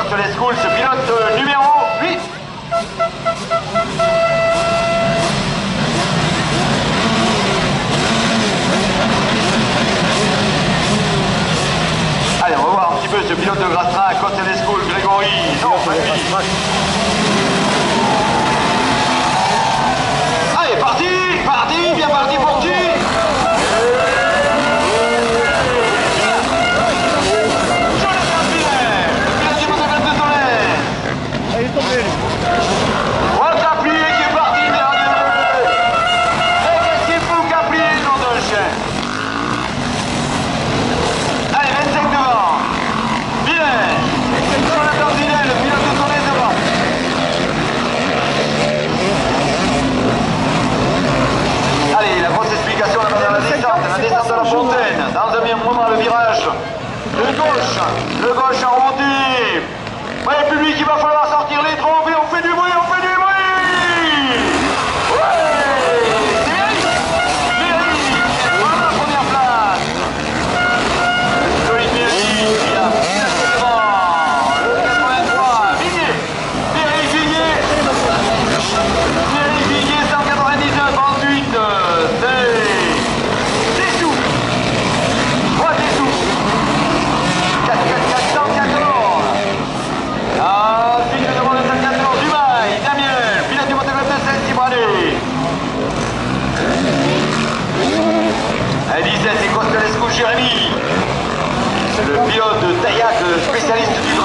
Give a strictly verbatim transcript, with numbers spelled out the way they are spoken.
Costelet Schools, pilote euh, numéro huit. Allez, on va voir un petit peu ce pilote de Grass Track, Costelet Schools, Grégory. Non, pas lui. Allez, parti, parti, bien parti pour qui? Dans un même moment, le virage de gauche, le gauche en remontée. Ouais, le public, il va falloir sortir les trompes et on fait du bruit, on fait du bruit. Ouais, c'est Eric, Eric, voilà la première place. Joli Eric, il a devant le quatre-vingt-trois, Viguier, Eric Viguier, Eric Viguier, cent quatre-vingt-dix-neuf, ensuite, c'est... dix-sept, c'est Costelet Schools, Jérémy, le pilote de Taillac, spécialiste du